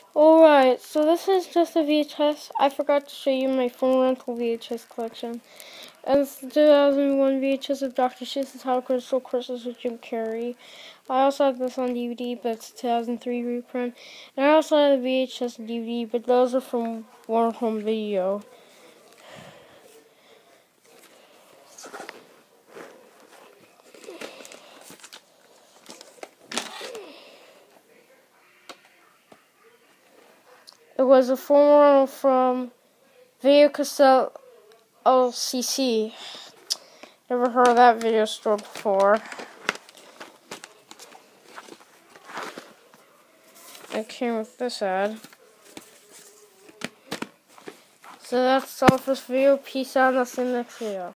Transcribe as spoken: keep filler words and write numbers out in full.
Alright, so this is just a V H S. I forgot to show you my phone rental V H S collection. And it's the two thousand one V H S of Doctor Seuss's How Crystal Christmas with Jim Carrey. I also have this on D V D, but it's a two thousand three reprint. And I also have the V H S and D V D, but those are from Warner Home Video. It was a former from Video Cassette L C C. Never heard of that video store before. It came with this ad. So that's all for this video. Peace out, and I'll see you next video.